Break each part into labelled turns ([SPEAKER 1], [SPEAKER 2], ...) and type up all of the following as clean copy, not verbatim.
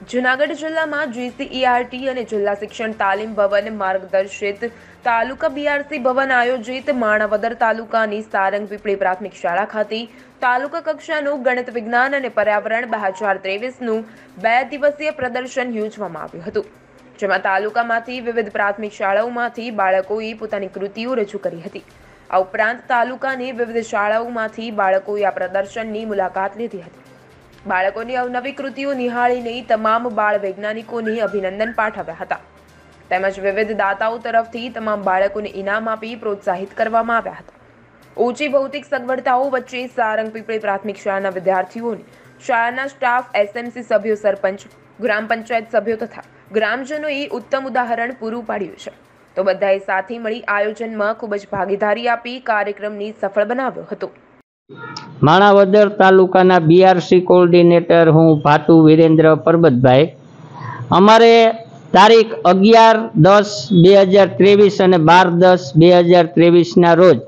[SPEAKER 1] જૂનાગઢ જિલ્લામાં GCERT અને જિલ્લા શિક્ષણ તાલીમ ભવન માર્ગદર્શિત તાલુકા BRC ભવન આયોજિત માણાવદર તાલુકાની સારંગ પીપળી પ્રાથમિક શાળા ખાતે તાલુકા કક્ષાનું ગણિત વિજ્ઞાન અને પર્યાવરણ 2023નું 2 દિવસીય પ્રદર્શન યોજવામાં આવ્યું હતું, જેમાં તાલુકામાંથી વિવિધ પ્રાથમિક શાળાઓમાંથી બાળકોએ પોતાની કૃતિઓ રજૂ કરી હતી। આ ઉપરાંત તાલુકાની વિવિધ શાળાઓમાંથી બાળકોએ આ પ્રદર્શનની મુલાકાત લીધી હતી। બાળકોની અવનવી કૃતિઓ નિહાળીને તમામ બાળ વૈજ્ઞાનિકોને અભિનંદન પાઠવ્યા હતા, તેમજ વિવિધ દાતાઓ તરફથી તમામ બાળકોને ઇનામ આપી પ્રોત્સાહિત કરવામાં આવ્યા હતા। ઊંચી ભૌતિક સગવડતાઓ વચ્ચે સારંગ પીપળી પ્રાથમિક શાળાના વિદ્યાર્થીઓને શાળાના સ્ટાફ, SMC સભ્યો, સરપંચ, ગ્રામ પંચાયત સભ્યો તથા ગ્રામજનોએ ઉત્તમ ઉદાહરણ પૂરું પાડ્યું છે, તો બધાએ સાથે મળી આયોજનમાં ખૂબ જ ભાગીદારી આપી કાર્યક્રમને સફળ બનાવ્યો હતો।
[SPEAKER 2] માણાવદર તાલુકાના BRC કોઓર્ડિનેટર હું ભાતુ વીરેન્દ્ર પરબતભાઈ। અમારે તારીખ 11/10/2023 અને 12/10/2023ના રોજ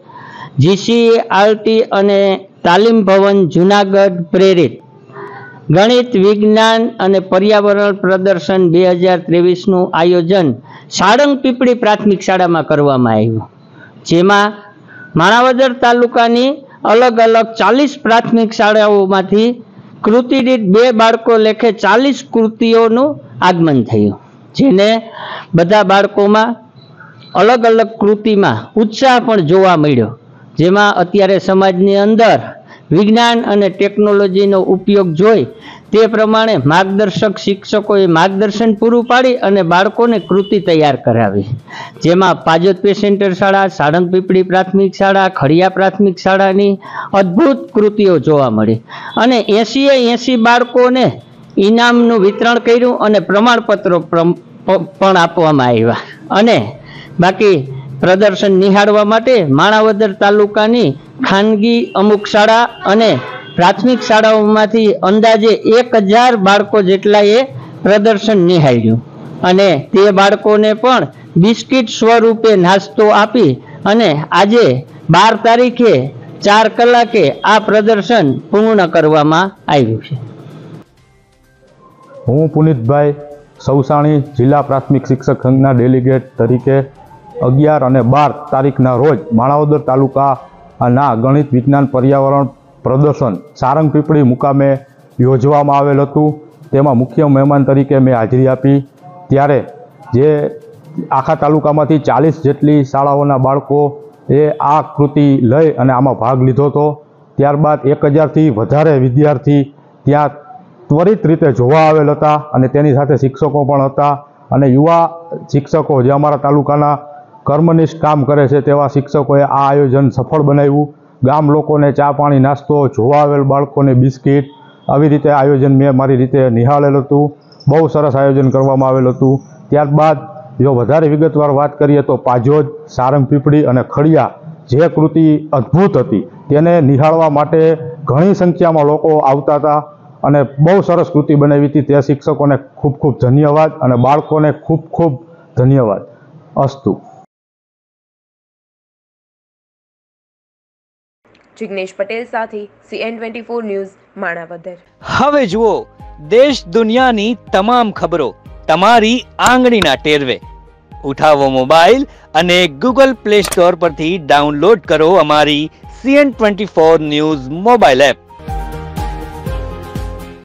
[SPEAKER 2] GCERT અને તાલીમ ભવન જૂનાગઢ પ્રેરિત ગણિત વિજ્ઞાન અને પર્યાવરણ પ્રદર્શન 2023નું આયોજન સાળંગ પીપળી પ્રાથમિક શાળામાં કરવામાં આવ્યું, જેમાં માણાવદર તાલુકાની अलग अलग 40 प्राथमिक शाळाओमांथी कृति दीठ 2 बाळको लेखे 40 कृतिओनुं आगमन थयुं, जेने बधा बाळकोमां अलग अलग कृतिमां उत्साह पण जोवा मळ्यो। जेमां अत्यारे समाजनी अंदर विज्ञान अने टेक्नोलॉजीनो उपयोग जोई ते प्रमाणे मार्गदर्शक शिक्षकोए मार्गदर्शन पूरुं पाडी अने बाळकोने कृति तैयार करावी, जेमां पाजोदपे सेंटर शाळा, साळंग पीपળી प्राथमिक शाळा, खड़िया प्राथमिक शाळानी अद्भुत कृतिओ जोवा मळी अने 80 बाळकोने इनामनुं वितरण कर्युं अने प्रमाणपत्रो पण आपवामां आव्या। अने बाकी प्रदर्शन निहाळवा माटे माणावदर तालुकानी खानगी अमुक शाळा अने प्राथमिक शाळाओमांथी अंदाजे 1000 बाळको जेटलाए प्रदर्शन निहाळ्युं अने ते बाळकोने पण बिस्किट स्वरूपे नास्तो आपी अने आजे 12 तारीखे 4 कलाके आ प्रदर्शन पूर्ण करवामां आव्युं छे।
[SPEAKER 3] हूँ पुनीतभाई सौसाणी जिला प्राथमिक शिक्षक संघना डेलिगेट तरीके 11 અને 12 તારીખના રોજ માણાવદર તાલુકાના ગણિત વિજ્ઞાન પર્યાવરણ પ્રદર્શન સારંગ પીપળી મુકામે યોજવામાં આવેલ હતું। તેમાં મુખ્ય મહેમાન તરીકે મેં હાજરી આપી, ત્યારે જે આખા તાલુકામાંથી 40 જેટલી શાળાઓના બાળકો એ આ કૃતિ લઈ અને આમાં ભાગ લીધો હતો। ત્યારબાદ 1000થી વધારે વિદ્યાર્થી ત્યાં ત્વરિત રીતે જોવા આવેલ હતા અને તેની સાથે શિક્ષકો પણ હતા અને યુવા શિક્ષકો જે અમારા તાલુકાના कर्मनिष्ठ काम करे छे तेवा शिक्षकोए आ आयोजन सफल बनाव्युं। गाम लोकोने चा पाणी नास्तो, जोवा आवेल बाळकोने बिस्किट, आवी रीते आयोजन मैं मारी रीते निहाळेल हतुं। बहु सरस आयोजन करवामां आवेल हतुं। त्यारबाद जो वधारे विगतवार वात करीए तो पाजोद, सारंग पीपળી અને खड़िया जे कृति अद्भुत हती तेने निहाळवा माटे घणी संख्यामां लोको आवता हता અને बहु सरस कृति बनावी हती। ते शिक्षकोने खूब खूब धन्यवाद અને बाळकोने खूब खूब धन्यवाद। अस्तु।
[SPEAKER 1] जिग्नेश पटेल साथी CN24 न्यूज़ माणावदर।
[SPEAKER 4] हवे जुओ देश दुनियानी तमाम खबरों तमारी आंगळीना टेरवे। उठावो मोबाइल अने गूगल प्ले स्टोर परथी डाउनलॉड करो अमारी CN24 न्यूज़ मोबाइल एप।